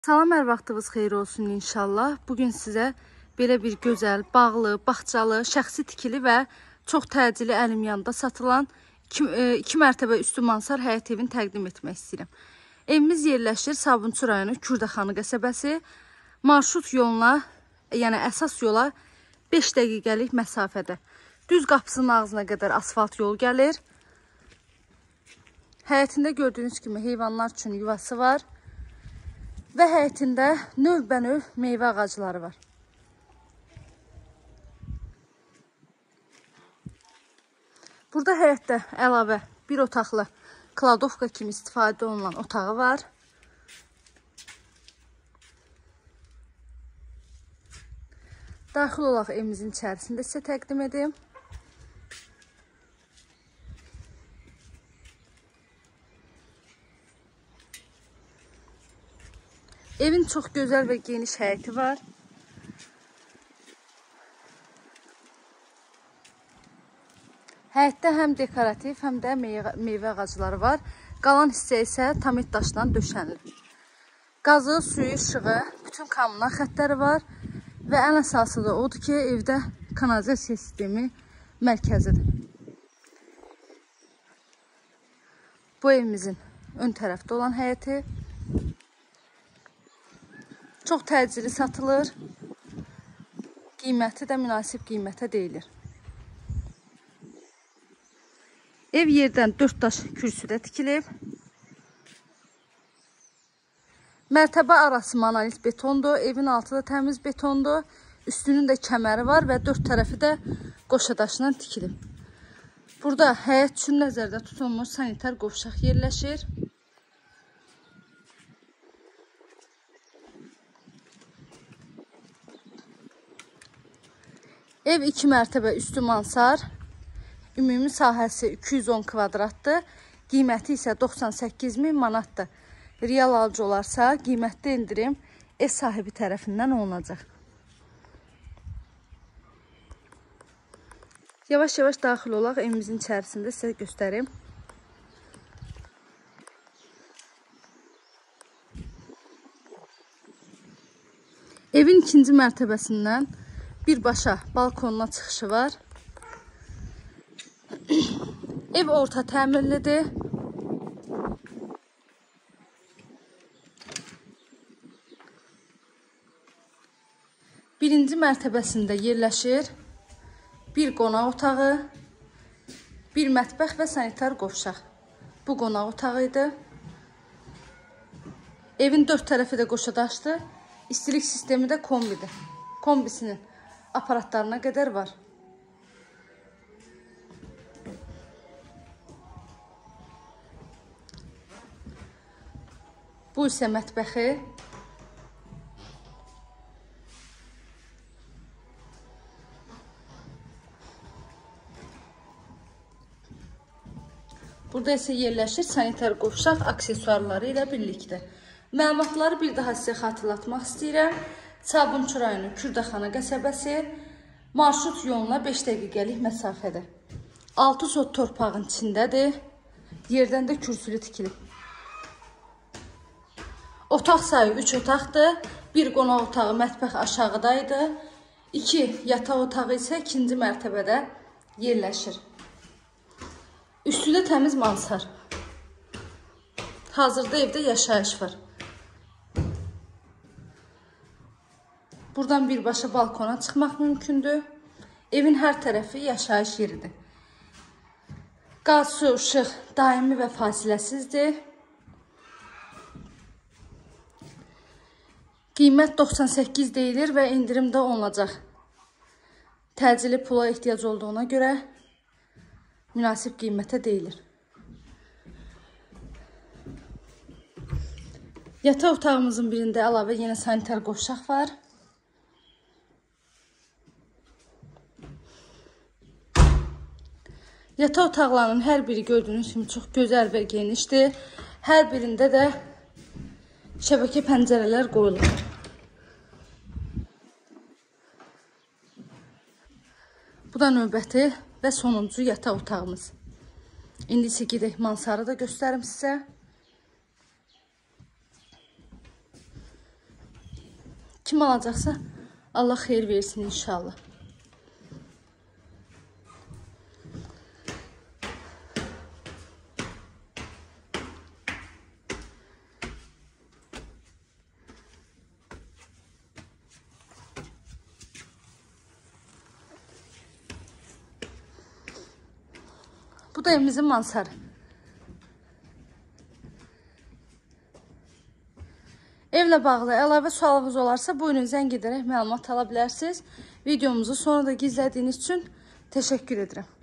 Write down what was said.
Salam, hər vaxtınız xeyir olsun inşallah. Bugün sizə belə bir gözəl, bağlı, bağçalı, şəxsi tikili və çox təcili əlim yanında satılan 2 mərtəbə üstü mansar həyət evini təqdim etmək istəyirəm. Evimiz yerləşir Sabunçu rayonu Kürdəxanı qəsəbəsi. Marşrut yoluna, yəni əsas yola 5 dəqiqəlik məsafədə. Düz qapısının ağzına qədər asfalt yol gəlir. Həyətində gördüyünüz kimi heyvanlar üçün yuvası var. Və həyətində növbənöv meyvə ağacları var. Burada həyətdə əlavə bir otaqlı kladovka kimi istifadə olunan otağı var. Daxil olaq evimizin içərisində sizə təqdim edim. Evin çox gözəl və geniş həyəti var. Həyətdə həm dekorativ, həm də meyvə ağacları var. Qalan hissə isə tamit daşdan döşənilir. Qazı, suyu, işığı, bütün kommunal xəttləri var. Və ən əsası da odur ki, evdə kanalizasiya sistemi mərkəzidir. Bu evimizin ön tərəfdə olan həyəti. Çox təcili satılır. Qiyməti də münasib qiymətə deyilir. Ev yerdən 4 daş kürsüdə tikilib. Mərtəbə arası monolit betondur. Evin altı da təmiz betondur. Üstünün də kəməri var və 4 tərəfi də qoşa daşla tikilib. Burada həyət üçün nəzərdə tutulmuş sanitar qovşaq yerləşir. Ev 2 mərtəbə üstü mansar. Ümumi sahəsi 210 kvadratdır. Qiyməti isə 98.000 manatdır. Real alıcı olarsa qiymətdə indirim ev sahibi tərəfindən olunacaq. Yavaş-yavaş daxil olaq evimizin içərisində sizə göstərim. Evin 2-ci mərtəbəsindən birbaşa balkonuna çıxışı var. Ev orta təmirlidir. Birinci mərtəbəsində yerləşir bir qonaq otağı, bir mətbəx və sanitar qovşaq. Bu qonaq otağı idi. Evin 4 tərəfi də qoşa daşdır. İstilik sistemi də kombidir. Kombisinin aparatlarına qədər var. Bu isə mətbəxi. Burada isə yerləşir sanitar qovşaq aksesuarları ilə birlikdə. Məlumatları bir daha sizə xatırlatmaq istəyirəm. Sabunçu rayonu Kürdəxanı qəsəbəsi marşrut yoluna 5 dəqiqəlik məsafədə. 6 sot torpağın içindədir. Yerdən də kürsülü tikilib. Otaq sayı 3 otaqdır. Bir qonaq otağı, mətbəx aşağıdaydı. 2 yataq otağı isə 2-ci mərtəbədə yerləşir. Üstüdə təmiz mansar. Hazırda evdə yaşayış var. Buradan birbaşa balkona çıxmaq mümkündür. Evin hər tərəfi yaşayış yeridir. Qaz, su, işıq daimi və fasiləsizdir. Qiymət 98 deyilir və indirimdə olunacaq. Təcili pula ehtiyac olduğuna görə münasib qiymətə deyilir. Yataq otağımızın birində əlavə yenə sanitar qovşaq var. Yataq otaqlarının hər biri gördüyünüz kimi çox gözəl və genişdir. Hər birində də şəbəkə pəncərələr qoyulur. Bu da növbəti və sonuncu yataq otağımız. İndi isə gedək mansarı da göstərim sizə. Kim alacaqsa Allah xeyir versin inşallah. Bu da evimizin mansarı. Evlə bağlı əlavə sualınız olarsa buyurun zəng edərək məlumat ala bilərsiniz. Videomuzu sonra da izlədiyiniz üçün təşəkkür edirəm.